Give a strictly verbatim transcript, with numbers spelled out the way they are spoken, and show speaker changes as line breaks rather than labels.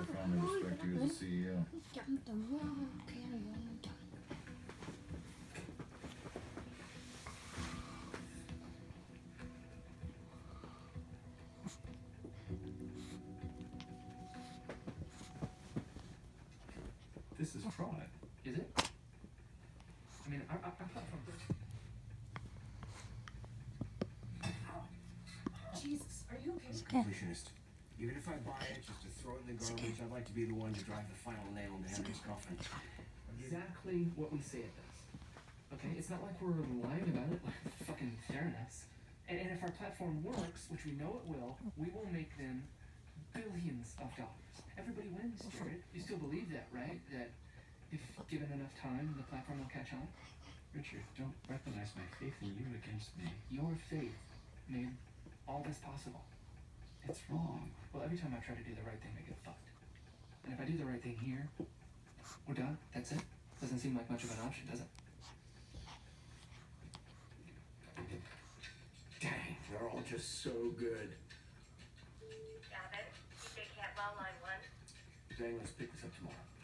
profoundly respect you as a C E O.
This is fraud.
Is it? I mean, our, our, our platform.
Jesus, are you okay?
Completionist. Even if I buy it just to throw it in the garbage, I'd like to be the one to drive the final nail into Henry's coffin.
Exactly what we say it does. Okay, it's not like we're lying about it, like fucking fairness. And, and if our platform works, which we know it will, we will make them billions of dollars. Everybody wins, Jared. You still believe that, right? That if given enough time, the platform will catch on?
Richard, don't weaponize my faith in you against me.
Your faith made all this possible.
It's wrong.
Well, every time I try to do the right thing, I get fucked. And if I do the right thing here, we're done. That's it. Doesn't seem like much of an option, does it?
Dang, they're all just so good.
Got it. D J Cantwell, line one.
Dang, let's pick this up tomorrow.